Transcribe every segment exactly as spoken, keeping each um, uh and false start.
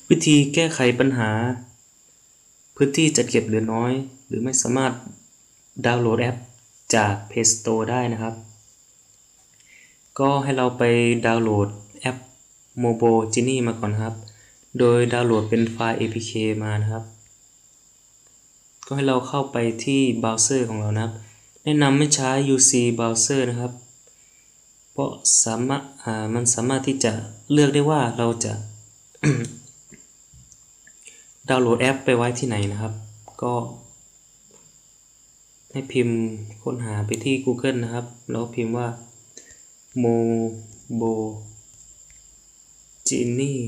วิธีแก้ไขปัญหาพื้นที่จัดเก็บเหลือน้อยหรือไม่สามารถดาวน์โหลดแอปจาก Play Store ได้นะครับก็ให้เราไปดาวน์โหลดแอป Mobo Genie มาก่อนครับโดยดาวน์โหลดเป็นไฟล์ เอ พี เค มานะครับก็ให้เราเข้าไปที่เบราว์เซอร์ของเรานะครับแนะนำให้ใช้ ยู ซี Browser นะครับเพราะสามารถอ่ามันสามารถที่จะเลือกได้ว่าเราจะ ดาวน์โหลดแอปไปไว้ที่ไหนนะครับก็ให้พิมพ์ค้นหาไปที่ Google นะครับแล้วพิมพ์ว่า Mobo Genie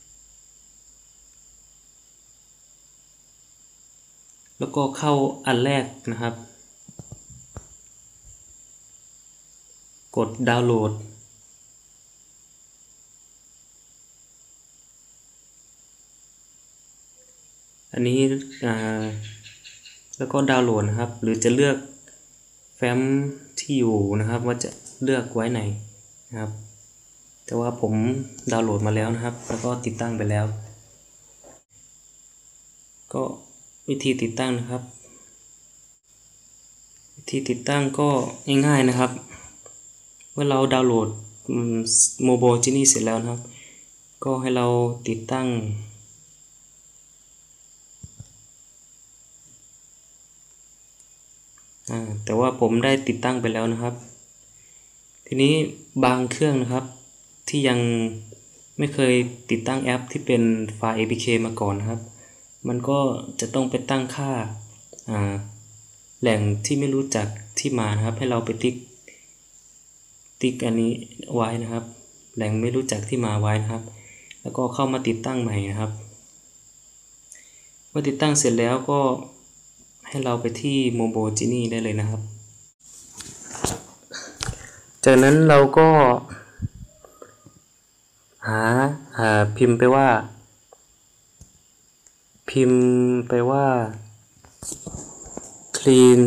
แล้วก็เข้าอันแรกนะครับกดดาวน์โหลดอันนี้อ่าแล้วก็ดาวน์โหลดนะครับหรือจะเลือกแฟ้มที่อยู่นะครับว่าจะเลือกไว้ไหนนะครับแต่ว่าผมดาวน์โหลดมาแล้วนะครับแล้วก็ติดตั้งไปแล้วก็วิธีติดตั้งนะครับวิธีติดตั้งก็ง่ายๆนะครับเมื่อเราดาวน์โหลด Mobo Genie เสร็จแล้วนะครับก็ให้เราติดตั้งแต่ว่าผมได้ติดตั้งไปแล้วนะครับทีนี้บางเครื่องนะครับที่ยังไม่เคยติดตั้งแอปที่เป็นไฟล์ เอ พี เค มาก่อนนะครับมันก็จะต้องไปตั้งค่าแหล่งที่ไม่รู้จักที่มานะครับให้เราไปติ๊กติ๊กอันนี้ไว้นะครับแหล่งไม่รู้จักที่มาไว้นะครับแล้วก็เข้ามาติดตั้งใหม่นะครับเมื่อติดตั้งเสร็จแล้วก็ให้เราไปที่ Mobo Genie ได้เลยนะครับจากนั้นเราก็หาหาพิมพ์ไปว่าพิมพ์ไปว่า clean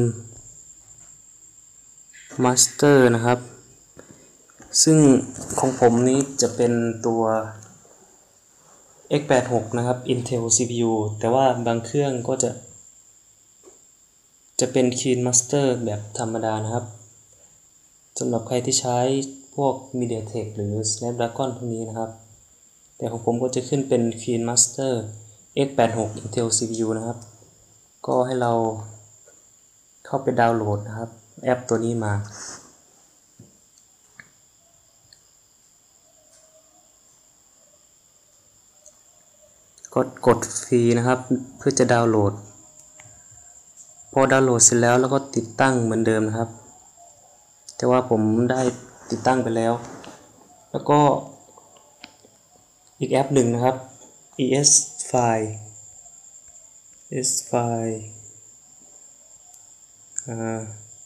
master นะครับซึ่งของผมนี้จะเป็นตัว เอ็กซ์ แปดสิบหก นะครับ Intel ซี พี ยู แต่ว่าบางเครื่องก็จะจะเป็น Clean Master แบบธรรมดานะครับสำหรับใครที่ใช้พวก MediaTek หรือ Snapdragon พวกนี้นะครับแต่ของผมก็จะขึ้นเป็น Clean Master เอ็กซ์ แปดสิบหก Intel ซี พี ยู นะครับก็ให้เราเข้าไปดาวน์โหลดนะครับแอปตัวนี้มากดกดฟรีนะครับเพื่อจะดาวน์โหลดพอดาวน์โหลดเสร็จแล้วแล้วก็ติดตั้งเหมือนเดิมนะครับแต่ว่าผมได้ติดตั้งไปแล้วแล้วก็อีกแอปหนึ่งนะครับ อี เอส File อี เอส File อ่า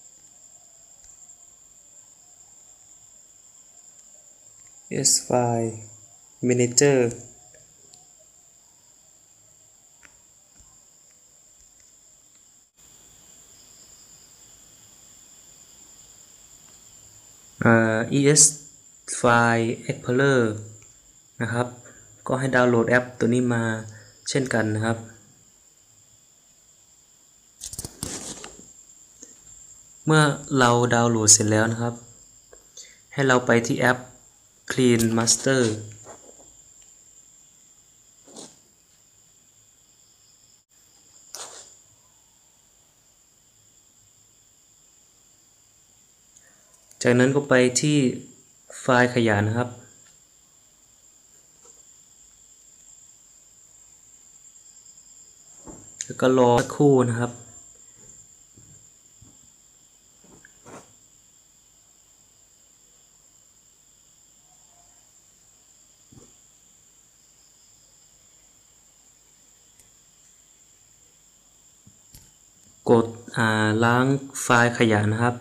อี เอส File Manager อ่า อี เอส File Explorer นะครับก็ให้ดาวน์โหลดแอปตัวนี้มาเช่นกันนะครับเมื่อเราดาวน์โหลดเสร็จแล้วนะครับให้เราไปที่แอป Clean Master จากนั้นก็ไปที่ไฟล์ขยายนะครับแล้วก็รอสักครู่นะครับกดล้างไฟล์ขยะนะครับ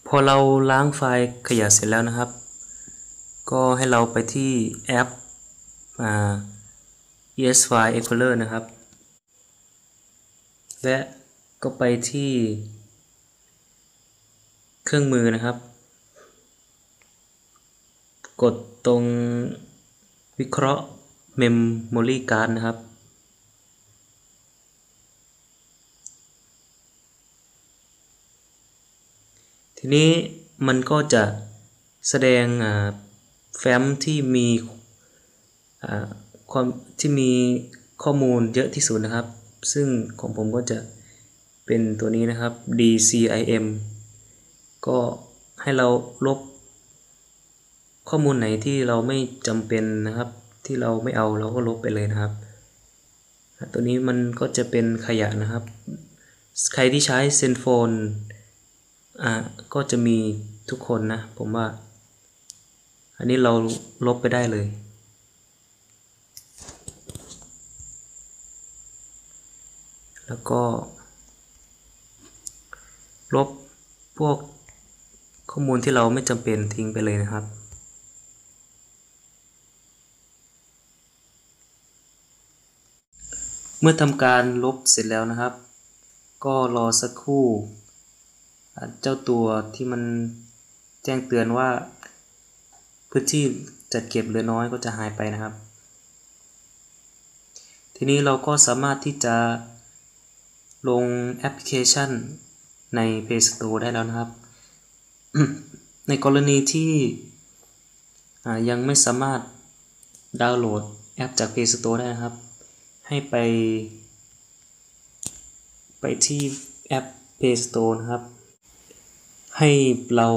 พอเราล้างไฟล์ขยะเสร็จแล้วนะครับก็ให้เราไปที่แอป อี เอส File Explorer นะครับและก็ไปที่เครื่องมือนะครับกดตรงวิเคราะห์ Memory Card นะครับทีนี้มันก็จะแสดงแฟ้มที่มีความที่มีข้อมูลเยอะที่สุดนะครับซึ่งของผมก็จะเป็นตัวนี้นะครับ ดี ซี ไอ เอ็ม ก็ให้เราลบข้อมูลไหนที่เราไม่จำเป็นนะครับที่เราไม่เอาเราก็ลบไปเลยนะครับตัวนี้มันก็จะเป็นขยะนะครับใครที่ใช้เซนโฟนอ่าก็จะมีทุกคนนะผมว่าอันนี้เราลบไปได้เลยแล้วก็ลบพวกข้อมูลที่เราไม่จำเป็นทิ้งไปเลยนะครับเมื่อทำการลบเสร็จแล้วนะครับก็รอสักครู่เจ้าตัวที่มันแจ้งเตือนว่าพื้นที่จัดเก็บเหลือน้อยก็จะหายไปนะครับทีนี้เราก็สามารถที่จะลงแอปพลิเคชันใน Play Store ได้แล้วนะครับ ในกรณีที่ยังไม่สามารถดาวน์โหลดแอปจาก Play Store ได้นะครับให้ไปไปที่แอป Play Store นะครับให้เรา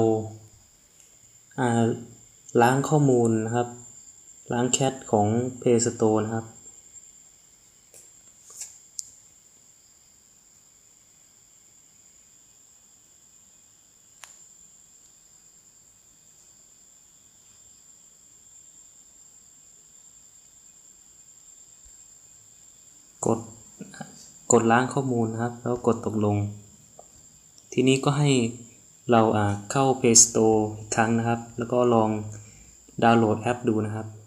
ล้างข้อมูลนะครับล้างแคชของ Play Store นะครับกดกดล้างข้อมูลนะครับแล้วกดตกลงทีนี้ก็ให้เราเข้า Play Store อีกครั้งนะครับแล้วก็ลองดาวน์โหลดแอปดูนะครับ